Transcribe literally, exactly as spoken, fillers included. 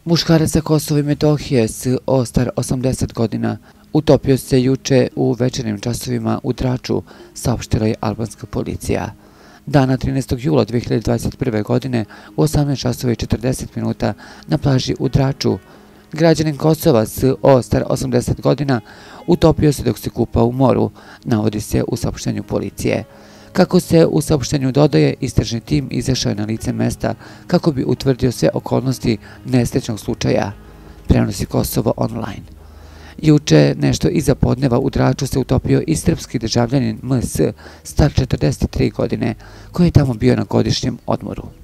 Muškarac sa Kosova i Metohije, S O star osamdeset godina, utopio se juče u večernjim časovima u Draču, saopštila je albanska policija. Dana trinaestog jula dve hiljade dvadeset prve. godine u osamnaest časova i četrdeset minuta na plaži u Draču, građanin Kosova S O star osamdeset godina utopio se dok se kupao u moru, navodi se u saopštenju policije. Kako se u saopštenju dodaje, istražni tim izašao je na lice mesta kako bi utvrdio sve okolnosti nesrećnog slučaja, prenosi Kosovo online. Juče, nešto iza podneva, u Draču se utopio i srpski državljanin M S, star četrdeset tri godine, koji je tamo bio na godišnjem odmoru.